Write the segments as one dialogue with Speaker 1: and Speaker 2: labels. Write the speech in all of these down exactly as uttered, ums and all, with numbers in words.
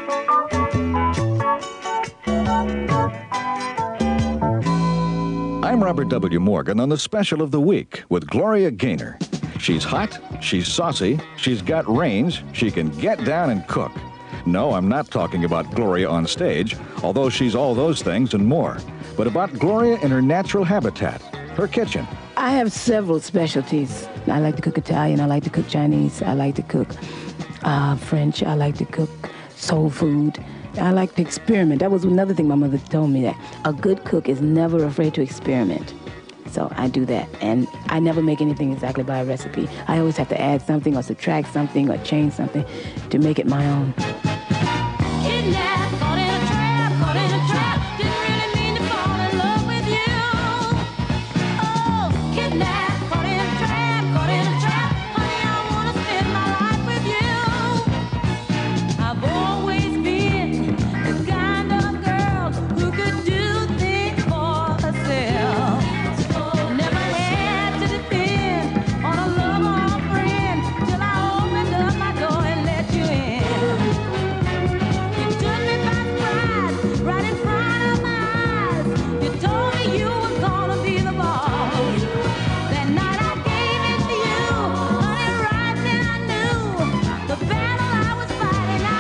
Speaker 1: I'm Robert W. Morgan on the special of the week with Gloria Gaynor. She's hot, she's saucy, she's got range, she can get down and cook. No, I'm not talking about Gloria on stage, although she's all those things and more, but about Gloria in her natural habitat, her kitchen.
Speaker 2: I have several specialties. I like to cook Italian, I like to cook Chinese, I like to cook uh, French, I like to cook soul food. I like to experiment. That was another thing my mother told me, that a good cook is never afraid to experiment. So I do that. And I never make anything exactly by a recipe. I always have to add something or subtract something or change something to make it my own.
Speaker 3: Kidnapped, caught in a trap, caught in a trap. Didn't really mean to fall in love with you. Oh, kidnapped, caught in a trap, caught in a trap. Honey, I wanna spend my life with you. I've always been the kind of girl who could do things for herself. Never had to depend on a lover or a friend till I opened up my door and let you in. You took me by surprise, right in front of my eyes. You told me you were gonna be the boss. That night I gave it to you, honey, right then I knew the battle I was fighting I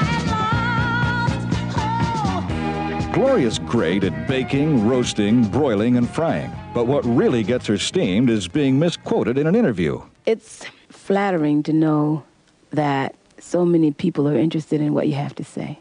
Speaker 3: had lost. Oh.
Speaker 1: Gloria's great at baking, roasting, broiling, and frying. But what really gets her steamed is being misquoted in an interview.
Speaker 2: It's flattering to know that so many people are interested in what you have to say.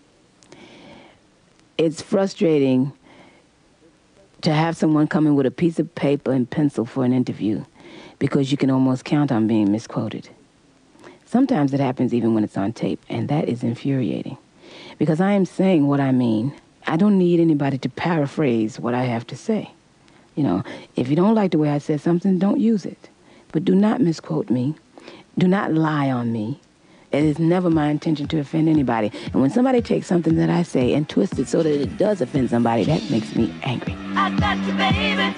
Speaker 2: It's frustrating to have someone come in with a piece of paper and pencil for an interview because you can almost count on being misquoted. Sometimes it happens even when it's on tape, and that is infuriating because I am saying what I mean. I don't need anybody to paraphrase what I have to say. You know, if you don't like the way I said something, don't use it. But do not misquote me. Do not lie on me. It is never my intention to offend anybody. And when somebody takes something that I say and twists it so that it does offend somebody, that makes me angry.
Speaker 3: I got you, baby.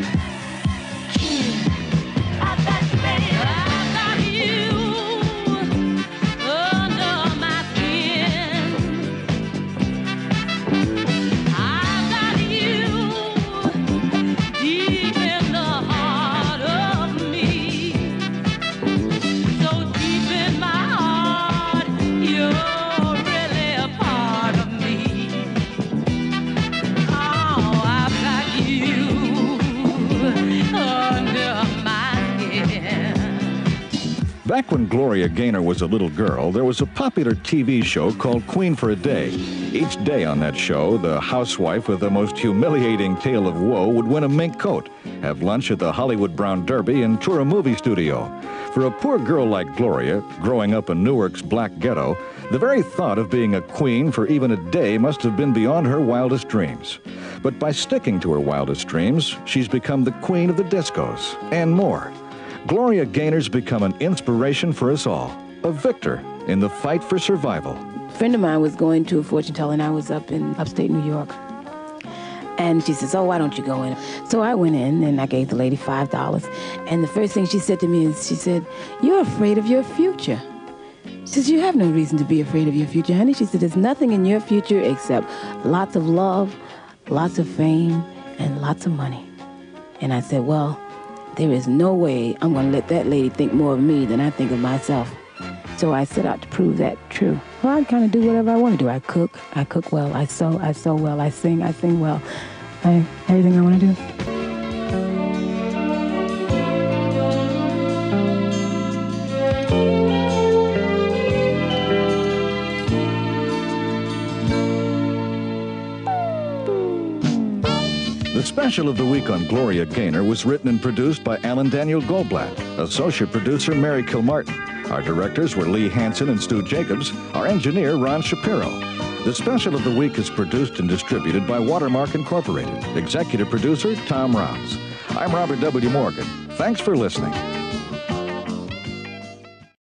Speaker 3: I got you, baby. I got you under my skin. I got you deep in the heart of me. So deep in my heart, you're really a part of me. Oh, I've got you under my skin.
Speaker 1: Back when Gloria Gaynor was a little girl, there was a popular T V show called Queen for a Day. Each day on that show, the housewife with the most humiliating tale of woe would win a mink coat, have lunch at the Hollywood Brown Derby, and tour a movie studio. For a poor girl like Gloria, growing up in Newark's black ghetto, the very thought of being a queen for even a day must have been beyond her wildest dreams. But by sticking to her wildest dreams, she's become the queen of the discos and more. Gloria Gaynor's become an inspiration for us all, a victor in the fight for survival.
Speaker 2: A friend of mine was going to a fortune teller, and I was up in upstate New York. And she says, oh, why don't you go in? So I went in, and I gave the lady five dollars. And the first thing she said to me is, she said, you're afraid of your future. She says, you have no reason to be afraid of your future, honey. She said, there's nothing in your future except lots of love, lots of fame, and lots of money. And I said, well, there is no way I'm going to let that lady think more of me than I think of myself. So I set out to prove that true. Well, I kind of do whatever I want to do. I cook, I cook well, I sew, I sew well, I sing, I sing well. I, everything I want to do.
Speaker 1: The special of the week on Gloria Gaynor was written and produced by Alan Daniel Goldblatt, associate producer Mary Kilmartin. Our directors were Lee Hansen and Stu Jacobs, our engineer Ron Shapiro. The special of the week is produced and distributed by WATERMARK Incorporated. Executive producer Tom Rounds. I'm Robert W. Morgan. Thanks for listening.